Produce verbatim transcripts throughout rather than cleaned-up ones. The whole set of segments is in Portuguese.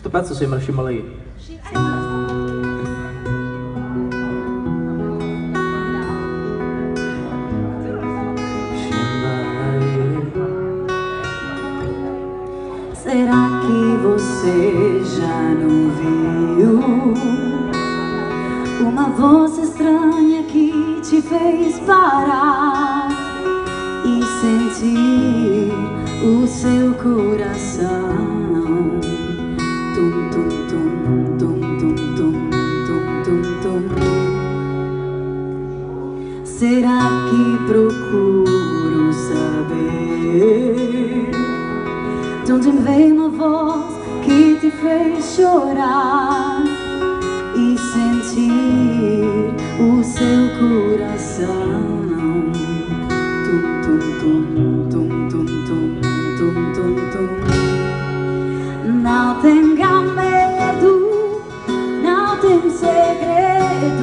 Questo pezzo sembra Shimalayi. Será que você já não viu uma voz estranha que te fez parar e sentir o seu coração? Tum, tum, tum, tum, tum, tum, tum, tum, tum. Será que procuro saber de onde veio uma voz que te fez chorar e sentir o seu coração? Tum, tum, tum, tum, tum, tum, tum, tum, tum. Não tenha medo, não tem segredo.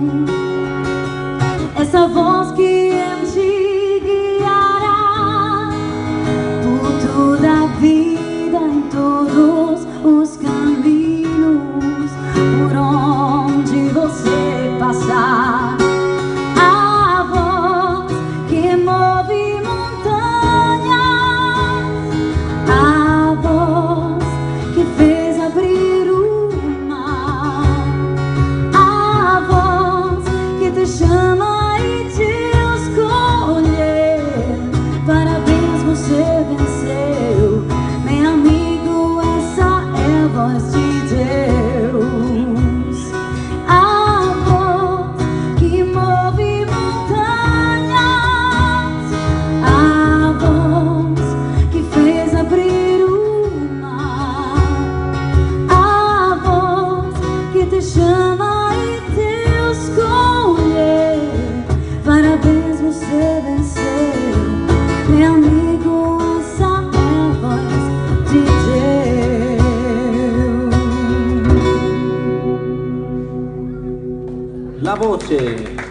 Essa voz que te guiará por toda a vida, em todos os caminhos, por onde você passar. A voz que move montanhas, a voz que fez abrir o mar, a voz que te chama e te escolher. Parabéns, você venceu, meu amigo, essa é a voz de Deus. A voz que move montanhas, a voz que fez abrir o mar, a voz que te chama e te escolher. Parabéns, você venceu, meu amigo, essa é a voz de Deus. La voce.